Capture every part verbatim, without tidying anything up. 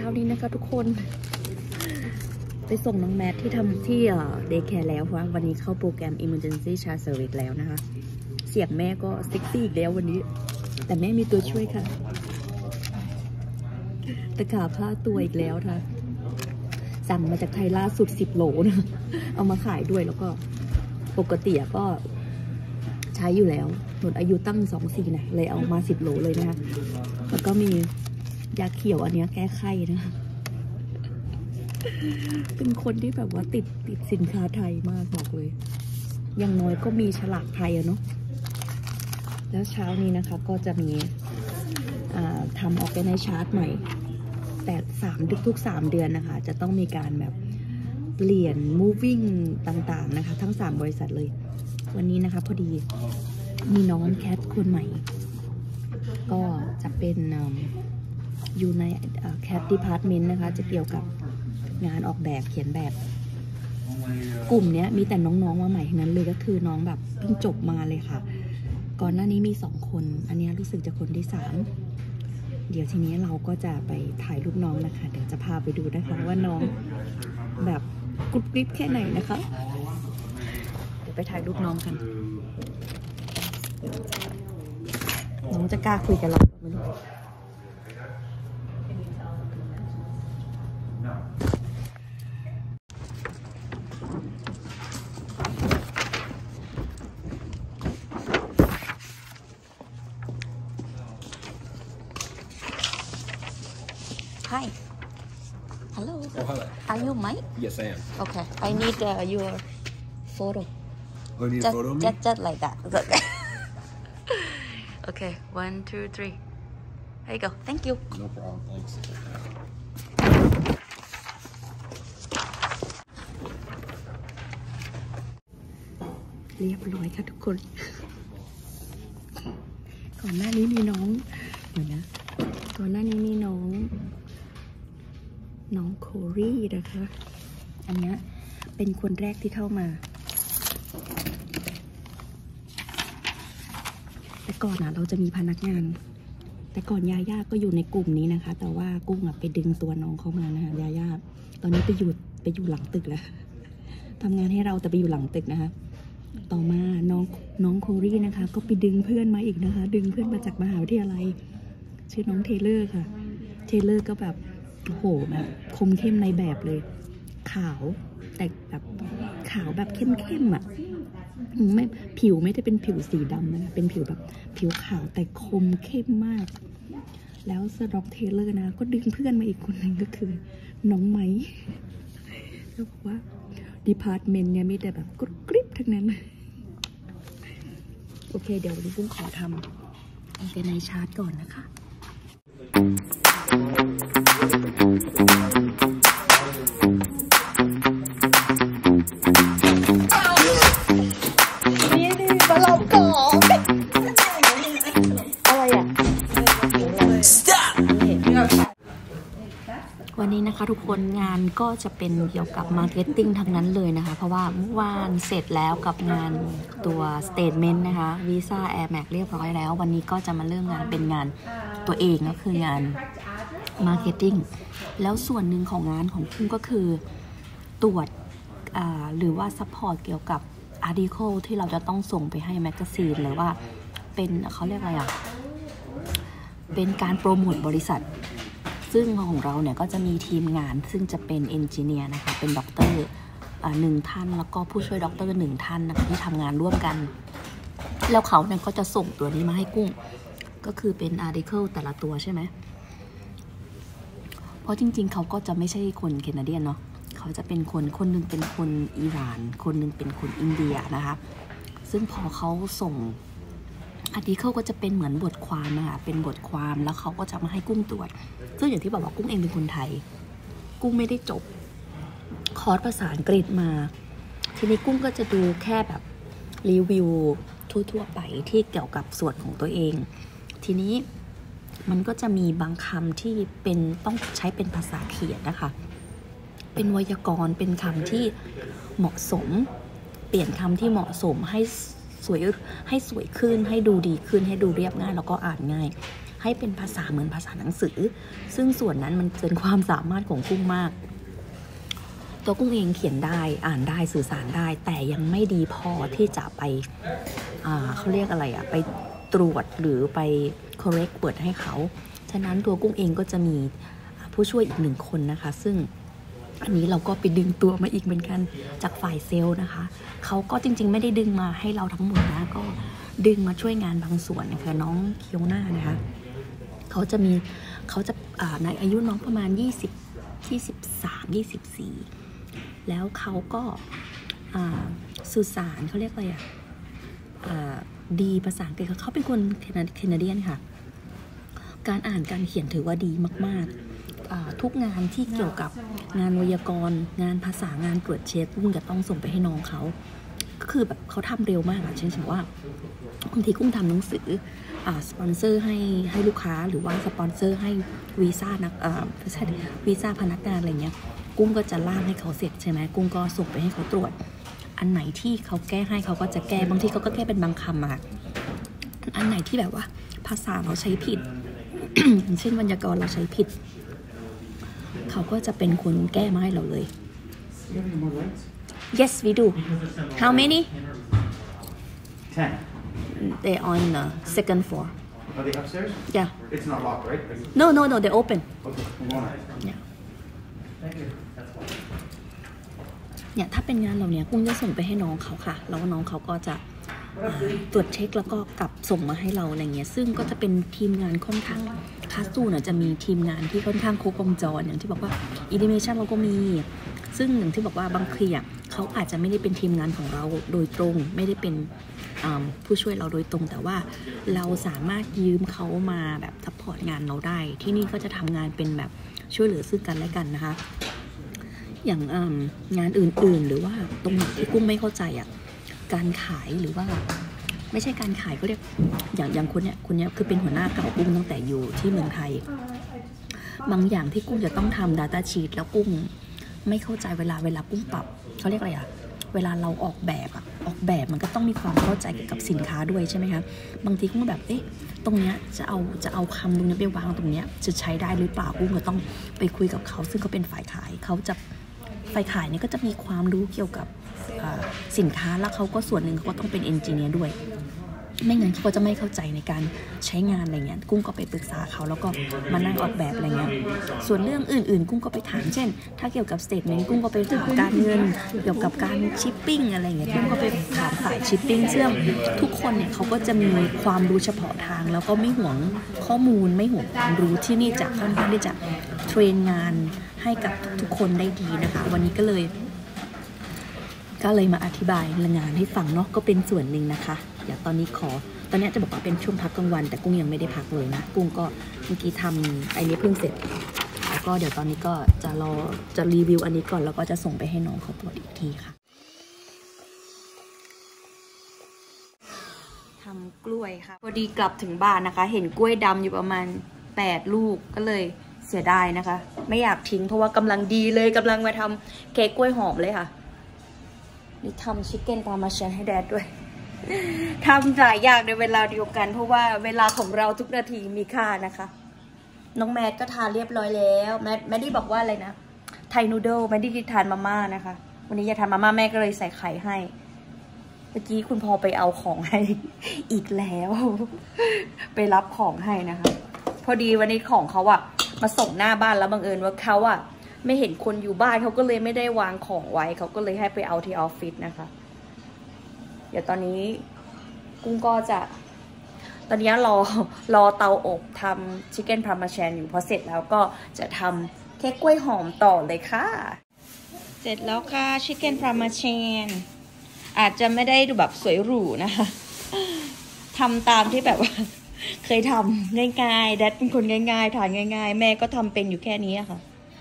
นี้นะคะทุกคนไปส่งน้องแมทที่ทำที่เดย์แคร์แล้วเพราะวันนี้เข้าโปรแกรม Emergency Child Service แล้วนะคะเสียงแม่ก็เซ็กซี่อีกแล้ววันนี้แต่แม่มีตัวช่วยค่ะตะขาบผ้าตัวอีกแล้วค่ะสั่งมาจากไทยล่าสุดสิบโหลนะเอามาขายด้วยแล้วก็ปกติก็ใช้อยู่แล้วหมดอายุตั้งสองสี่นะเลยเอามาสิบโหลเลยนะคะแล้วก็มียาเขียวอันนี้แก้ไข้นะคะเป็นคนที่แบบว่าติดติดสินค้าไทยมากบอกเลยอย่างน้อยก็มีฉลากไทยอะเนาะแล้วเช้านี้นะคะก็จะมีทำออกไปในชาร์ตใหม่แต่สามทุกสามเดือนนะคะจะต้องมีการแบบเปลี่ยน moving ต่างๆนะคะทั้งสามบริษัทเลยวันนี้นะคะพอดีมีน้องแคทคนใหม่ก็จะเป็นอยู่ในแคทดีพาร์ตเมนต์นะคะจะเกี่ยวกับงานออกแบบเขียนแบบกลุ่มนี้มีแต่น้องๆมาใหม่ทั้งนั้นเลยก็คือน้องแบบเพิ่งจบมาเลยค่ะก่อนหน้านี้มีสองคนอันนี้รู้สึกจะคนที่สามเดี๋ยวทีนี้เราก็จะไปถ่ายรูปน้องนะคะเดี๋ยวจะพาไปดูนะคะว่าน้องแบบกรุบกริบแค่ไหนนะคะเดี๋ยวไปถ่ายรูปน้องกันน้องจะกล้าคุยกับเราไม่รู้Hi. Hello. Oh, hello. Are you Mike? Yes, I am. Okay. I need uh, your photo. Oh, you need just, a photo of me? Just, just like that. Okay. One, two, three. There you go. Thank you. No problem. Thanks. เรียบร้อยค่ะทุกคน ก่อนหน้านี้มีน้องเดี๋ยวนะก่อนหน้านี้มีน้องน้องโครี่นะคะอันนี้เป็นคนแรกที่เข้ามาแต่ก่อนอ่ะเราจะมีพนักงานแต่ก่อนยาย่าก็อยู่ในกลุ่มนี้นะคะแต่ว่ากุ้งอ่ะไปดึงตัวน้องเข้ามานะคะยาย่าตอนนี้ไปอยู่ไปอยู่หลังตึกแล้วทำงานให้เราแต่ไปอยู่หลังตึกนะคะต่อมาน้องน้องโครี่นะคะก็ไปดึงเพื่อนมาอีกนะคะดึงเพื่อนมาจากมหาวิทยาลัยชื่อน้องเทเลอร์ค่ะเทเลอร์ก็แบบโอ้โหแบบคมเข้มในแบบเลยขาวแต่แบบขาวแบบเข้มๆอ่ะไม่ผิวไม่ได้เป็นผิวสีดำนะเป็นผิวแบบผิวขาวแต่คมเข้มมากแล้วสร็อกเทเลอร์นะก็ดึงเพื่อนมาอีกคนหนึ่งก็คือน้องไม้แล้วบอกว่าดีพาร์ตเมนต์เนี่ยมีแต่แบบกรุบกริบทั้งนั้นโอเคเดี๋ยววันนี้ปุ้งขอทำเอาไปในชาร์ตก่อนนะคะนี่นี่มาลองก่อนอะไรอ่ะวันนี้นะคะทุกคนงานก็จะเป็นเกี่ยวกับมาร์เก็ตติ้งทั้งนั้นเลยนะคะเพราะว่าเมื่อวานเสร็จแล้วกับงานตัวสเตทเมนต์นะคะวีซ่าแอร์แม็กเรียบร้อยแล้ววันนี้ก็จะมาเริ่มงานเป็นงานตัวเองก็คืองานมาร์เก็ตติ้งแล้วส่วนหนึ่งของงานของพุ่งก็คือตรวจหรือว่าซัพพอร์ตเกี่ยวกับอาร์ติเคิลที่เราจะต้องส่งไปให้แมกกาซีนหรือว่าเป็นเขาเรียกอะไรอ่ะเป็นการโปรโมทบริษัทซึ่งของเราเนี่ยก็จะมีทีมงานซึ่งจะเป็นเอนจิเนียร์นะคะเป็นด็อกเตอร์หนึ่งท่านแล้วก็ผู้ช่วยด็อกเตอร์หนึ่งท่านนะคะที่ทำงานร่วมกันแล้วเขาเนี่ยก็จะส่งตัวนี้มาให้กุ้งก็คือเป็นอาร์ติเคิลแต่ละตัวใช่ไหมเพราะจริงๆเขาก็จะไม่ใช่คนแคนาเดียนเนาะเขาจะเป็นคนคนนึงเป็นคนอิหร่านคนนึงเป็นคนอินเดียนะคะซึ่งพอเขาส่งอาร์ติเคิลก็จะเป็นเหมือนบทความนะคะเป็นบทความแล้วเขาก็จะมาให้กุ้งตรวจซึ่งอย่างที่บอกว่ากุ้งเองเป็นคนไทยกุ้งไม่ได้จบคอร์สภาษาอังกฤษมาทีนี้กุ้งก็จะดูแค่แบบรีวิวทั่วๆไปที่เกี่ยวกับส่วนของตัวเองทีนี้มันก็จะมีบางคำที่เป็นต้องใช้เป็นภาษาเขียนนะคะเป็นไวยากรณ์เป็นคำที่เหมาะสมเปลี่ยนคำที่เหมาะสมให้สวยให้สวยขึ้นให้ดูดีขึ้นให้ดูเรียบง่ายแล้วก็อ่านง่ายให้เป็นภาษาเหมือนภาษาหนังสือซึ่งส่วนนั้นมันเกินความสามารถของกุ้งมากตัวกุ้งเองเขียนได้อ่านได้สื่อสารได้แต่ยังไม่ดีพอที่จะไปอ่าเขาเรียกอะไรอะไปตรวจหรือไป correct word ให้เขาฉะนั้นตัวกุ้งเองก็จะมีผู้ช่วยอีกหนึ่งคนนะคะซึ่งอันนี้เราก็ไปดึงตัวมาอีกเหมือนกันจากฝ่ายเซลล์นะคะเขาก็จริงๆไม่ได้ดึงมาให้เราทั้งหมดนะก็ดึงมาช่วยงานบางส่วนนะคะน้องเคียวหน้านะคะเขาจะมีเขาจะในอายุน้องประมาณยี่สิบ ยี่สิบสาม ยี่สิบสี่แล้วเขาก็สื่อสารเขาเรียกอะไรอ่ะดีภาษาอังกฤษเขาเป็นคนแคนาเดียนค่ะการอ่านการเขียนถือว่าดีมากๆทุกงานที่เกี่ยวกับงานไวยากรณ์งานภาษางานตรวจเช็คกุ้งจะต้องส่งไปให้น้องเขาก็คือแบบเขาทำเร็วมากอะเช่นว่าบางทีกุ้งทำหนังสือสปอนเซอร์ให้ให้ลูกค้าหรือว่าสปอนเซอร์ให้วีซ่านักไม่ใช่วีซ่าพนักงานอะไรเงี้ยกุ้งก็จะล่างให้เขาเสร็จใช่ไหมกุ้งก็ส่งไปให้เขาตรวจอันไหนที่เขาแก้ให้เขาก็จะแก้บางทีเขาก็แก้เป็นบางคำอะอันไหนที่แบบว่าภาษาเราใช้ผิด อย่างเช่นวรรณกรเราใช้ผิดเขาก็จะเป็นคนแก้มาให้เราเลย Yes we do How many Ten They on the second floor Are they upstairs? Yeah It's not locked, right? No no no they open Okay, we want it. Yeah เนี่ยถ้าเป็นงานเหล่านี้กุ้งจะส่งไปให้น้องเขาค่ะแล้วน้องเขาก็จะตรวจเช็คแล้วก็กลับส่งมาให้เราอะไรเงี้ยซึ่งก็จะเป็นทีมงานค่อนข้างคาสูน่ะจะมีทีมงานที่ค่อนข้างครบวงจรอย่างที่บอกว่าอินิเมชันเราก็มีซึ่งอย่างที่บอกว่าบางทีอ่ะเขาอาจจะไม่ได้เป็นทีมงานของเราโดยตรงไม่ได้เป็นผู้ช่วยเราโดยตรงแต่ว่าเราสามารถยืมเขามาแบบซัพพอร์ตงานเราได้ที่นี่ก็จะทำงานเป็นแบบช่วยเหลือซึ่งกันและกันนะคะอย่างงานอื่นๆหรือว่าตรงไหนที่กุ้งไม่เข้าใจอ่ะการขายหรือว่าไม่ใช่การขายก็เรียกอย่างอย่างคนเนี้ยคนเนี้ยคือเป็นหัวหน้าเก่ากุ้งตั้งแต่อยู่ที่เมืองไทยบางอย่างที่กุ้งจะต้องทำ Data Sheet แล้วกุ้งไม่เข้าใจเวลาเวลากุ้งปรับเขาเรียกอะไรอะเวลาเราออกแบบอะออกแบบมันก็ต้องมีความเข้าใจเกี่ยวกับสินค้าด้วยใช่ไหมคะบางทีกุ้งแบบเอ๊ะตรงเนี้ยจะเอาจะเอาคำตรงนี้ไปวางตรงเนี้ยจะใช้ได้หรือเปล่ากุ้งก็ต้องไปคุยกับเขาซึ่งเขาเป็นฝ่ายขายเขาจะฝ่ายขายเนี่ยก็จะมีความรู้เกี่ยวกับสินค้าแล้วเขาก็ส่วนหนึ่งเขาก็ต้องเป็นเอนจิเนียร์ด้วยไม่งั้นเขาก็จะไม่เข้าใจในการใช้งานอะไรเงี้ยกุ้งก็ไปปรึกษาเขาแล้วก็มานั่งออกแบบอะไรเงี้ยส่วนเรื่องอื่นๆกุ้งก็ไปถามเช่นถ้าเกี่ยวกับสเตทเมนต์กุ้งก็ไปถามการเงินเกี่ยวกับการชิปปิ้งอะไรเงี้ยกุ้งก็ไปถามฝ่ายชิปปิ้งซึ่งทุกคนเนี่ยเขาก็จะมีความรู้เฉพาะทางแล้วก็ไม่ห่วงข้อมูลไม่ห่วงความรู้ที่นี่จะค่อนข้างที่จะเทรนงานให้กับทุกๆคนได้ดีนะคะวันนี้ก็เลยก็เลยมาอธิบายงานให้ฟังเนาะก็เป็นส่วนหนึ่งนะคะเดี๋ยวตอนนี้ขอตอนนี้จะบอกว่าเป็นช่วงพักกลางวันแต่กุ้งยังไม่ได้พักเลยนะกุ้งก็เมื่อกี้ทำไอ้นี้เพิ่งเสร็จแล้วก็เดี๋ยวตอนนี้ก็จะรอจะรีวิวอันนี้ก่อนแล้วก็จะส่งไปให้น้องเขาตรวจอีกทีค่ะทำกล้วยค่ะพอดีกลับถึงบ้านนะคะเห็นกล้วยดำอยู่ประมาณแปดลูกก็เลยเสียดายนะคะไม่อยากทิ้งเพราะว่ากำลังดีเลยกำลังมาทำเค้กกล้วยหอมเลยค่ะนี่ทำชิคเก้นพาร์เมซานให้แดดด้วยทำหลายอย่างในเวลาเดียวกันเพราะว่าเวลาของเราทุกนาทีมีค่านะคะน้องแมทก็ทานเรียบร้อยแล้วแมทแมดดี้บอกว่าอะไรนะไทยนูโดลแมดดี้ทานมาม่านะคะวันนี้อยากทานมาม่าแม่ก็เลยใส่ไข่ให้เมื่อกี้คุณพ่อไปเอาของให้อีกแล้วไปรับของให้นะคะพอดีวันนี้ของเขาอะมาส่งหน้าบ้านแล้วบังเอิญว่าเขาอะไม่เห็นคนอยู่บ้านเขาก็เลยไม่ได้วางของไว้เขาก็เลยให้ไปเอาที่ออฟฟิศนะคะเดี๋ยวตอนนี้กุ้งก็จะตอนนี้รอรอเตาอบทำชิคเก้นพาร์เมซานอยู่พอเสร็จแล้วก็จะทำเค้กกล้วยหอมต่อเลยค่ะเสร็จแล้วค่ะชิคเก้นพาร์เมซานอาจจะไม่ได้ดูแบบสวยหรูนะคะทำตามที่แบบว่าเคยทำง่ายๆแดดเป็นคนง่ายๆทานง่ายๆแม่ก็ทำเป็นอยู่แค่นี้ค่ะ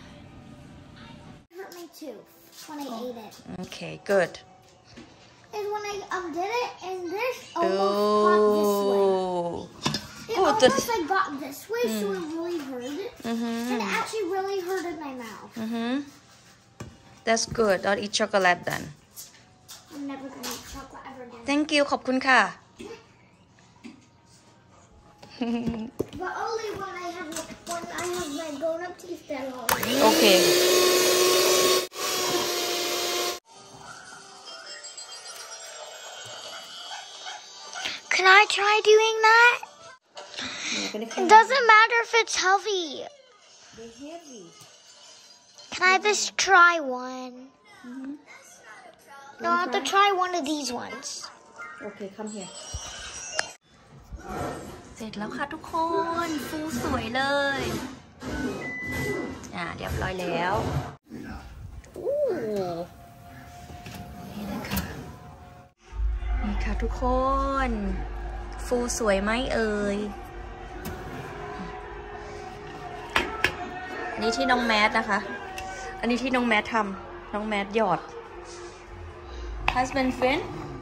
Hurt my tooth when I ate it. Okay, good. And when I um did it, and this almost got this way. It Oh, almost like got this way, mm. so it really hurt. Mm-hmm. And it actually really hurt in my mouth. Mm-hmm. That's good. Don't eat chocolate then. I'm never gonna eat chocolate ever again. Thank you. ขอบคุณค่ะ But only when I have when I have my grown-up teeth that long. โอเค Can I try doing that? It doesn't matter if it's heavy. Can I just try one? Mm-hmm. No, I have to try one of these ones. Okay, come here. เสร็จแล้วค่ะทุกคน ฟูสวยเลย อ่าเรียบร้อยแล้วอู้นี่นะคะนี่ค่ะทุกคน ฟูสวยไหมเอ่ย อันนี้ที่น้องแมทนะคะ อันนี้ที่น้องแมททำน้องแมทหยอด husband friend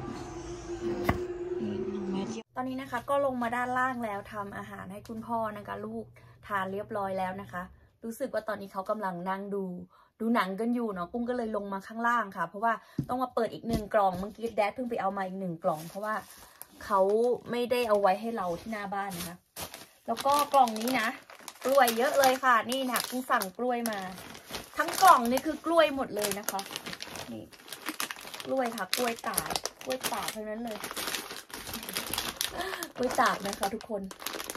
ตอนนี้นะคะก็ลงมาด้านล่างแล้วทำอาหารให้คุณพ่อนะคะลูกทานเรียบร้อยแล้วนะคะรู้สึกว่าตอนนี้เขากำลังนั่งดูดูหนังกันอยู่เนาะกุ้งก็เลยลงมาข้างล่างค่ะเพราะว่าต้องมาเปิดอีกหนึ่งกล่องเมื่อกี้แดดเพิ่งไปเอามาอีกหนึ่งกล่องเพราะว่าเขาไม่ได้เอาไว้ให้เราที่หน้าบ้านนะคะแล้วก็กล่องนี้นะกล้วยเยอะเลยค่ะนี่นะกุ้งสั่งกล้วยมาทั้งกล่องนี่คือกล้วยหมดเลยนะคะนี่กล้วยค่ะกล้วยตากกล้วยตากเท่านั้นเลยกล้วยตากนะคะทุกคน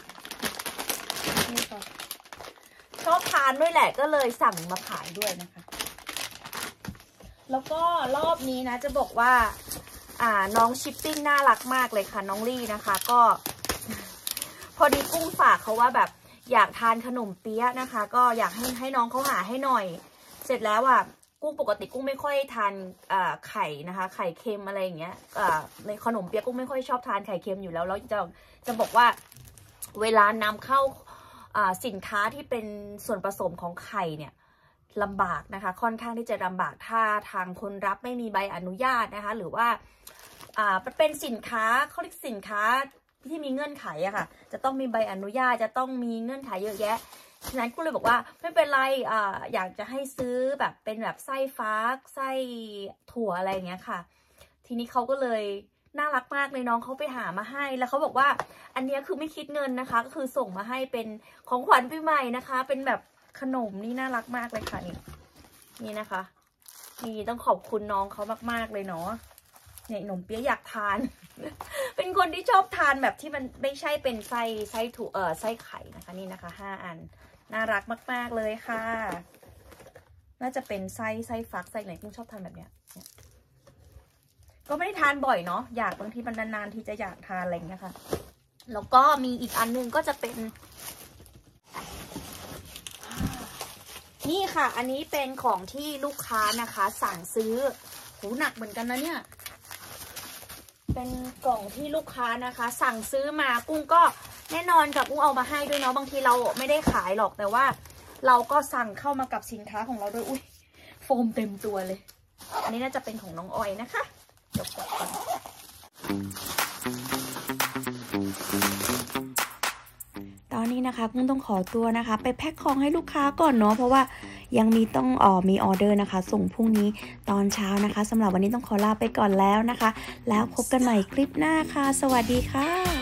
นี่ค่ะชอบทานด้วยแหละก็เลยสั่งมาขายด้วยนะคะแล้วก็รอบนี้นะจะบอกว่าอ่าน้องชิปปิ้งน่ารักมากเลยค่ะน้องลี่นะคะก็พอดีกุ้งฝากเขาว่าแบบอยากทานขนมเปี๊ยะนะคะก็อยากให้ให้น้องเขาหาให้หน่อยเสร็จแล้วอ่ะกุ้งปกติกุ้งไม่ค่อยทานไข่นะคะไข่เค็มอะไรอย่างเงี้ยในขนมเปี๊ยะกุ้งไม่ค่อยชอบทานไข่เค็มอยู่แล้วแล้วจะจะบอกว่าเวลานำเข้าสินค้าที่เป็นส่วนผสมของไข่เนี่ยลำบากนะคะค่อนข้างที่จะลำบากถ้าทางคนรับไม่มีใบอนุญาตนะคะหรือว่าอ่าเป็นสินค้าเขาเรียกสินค้าที่มีเงื่อนไขอะค่ะจะต้องมีใบอนุญาตจะต้องมีเงื่อนไขเยอะแยะฉะนั้นกูเลยบอกว่าไม่เป็นไรอ่าอยากจะให้ซื้อแบบเป็นแบบไส้ฟ้าไส้ถั่วอะไรอย่างเงี้ยค่ะทีนี้เขาก็เลยน่ารักมากเลยน้องเขาไปหามาให้แล้วเขาบอกว่าอันนี้คือไม่คิดเงินนะคะก็คือส่งมาให้เป็นของขวัญปีใหม่นะคะเป็นแบบขนมนี่น่ารักมากเลยค่ะนี่นี่นะคะนี่ต้องขอบคุณน้องเขามากๆเลยเนาะเนี่ยขนมเปี๊ยะอยากทาน เป็นคนที่ชอบทานแบบที่มันไม่ใช่เป็นไส้ไส้ถั่วเออไส้ไข่นะคะนี่นะคะห้าอันน่ารักมากๆเลยค่ะน่าจะเป็นไส้ไส้ฟักไส้ไหนกุ้งชอบทานแบบเนี้ยก็ไม่ได้ทานบ่อยเนาะอยากบางทีมันนานๆที่จะอยากทานอะไรอย่างเงี้ยค่ะแล้วก็มีอีกอันนึงก็จะเป็นนี่ค่ะอันนี้เป็นของที่ลูกค้านะคะสั่งซื้อหูหนักเหมือนกันนะเนี่ยเป็นกล่องที่ลูกค้านะคะสั่งซื้อมากุ้งก็แน่นอนกับกุ้งเอามาให้ด้วยเนาะบางทีเราไม่ได้ขายหรอกแต่ว่าเราก็สั่งเข้ามากับสินค้าของเราด้วยอุ้ยโฟมเต็มตัวเลยอันนี้น่าจะเป็นของน้องออยนะคะเดี๋ยวกดก่อนตอนนี้นะคะกุ้งต้องขอตัวนะคะไปแพ็คของให้ลูกค้าก่อนเนาะเพราะว่ายังมีต้องออมีออเดอร์นะคะส่งพรุ่งนี้ตอนเช้านะคะสำหรับวันนี้ต้องขอลาไปก่อนแล้วนะคะแล้วพบกันใหม่คลิปหน้าค่ะสวัสดีค่ะ